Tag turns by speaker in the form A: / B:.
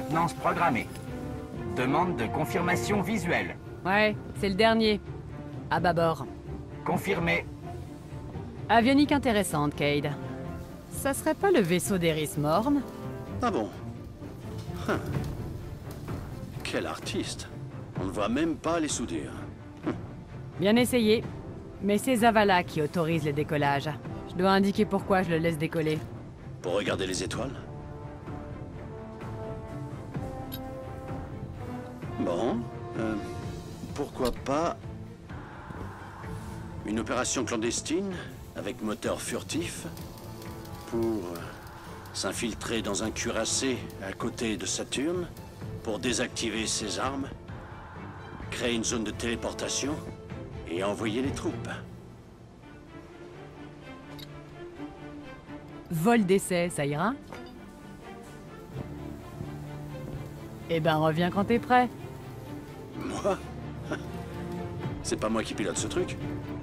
A: maintenance programmée. Demande de confirmation visuelle.
B: Ouais, c'est le dernier. À bâbord.
A: Confirmé.
B: Avionique intéressante, Cade. Ça serait pas le vaisseau d'Eris Morn?
C: Ah bon? Hein. Quel artiste. On ne voit même pas les soudures.
B: Bien essayé. Mais c'est Zavala qui autorise les décollages. Je dois indiquer pourquoi je le laisse décoller.
C: Pour regarder les étoiles? Bon, pourquoi pas une opération clandestine avec moteur furtif pour s'infiltrer dans un cuirassé à côté de Saturne pour désactiver ses armes, créer une zone de téléportation et envoyer les troupes.
B: Vol d'essai, ça ira? Eh ben, reviens quand t'es prêt.
C: Moi? C'est pas moi qui pilote ce truc.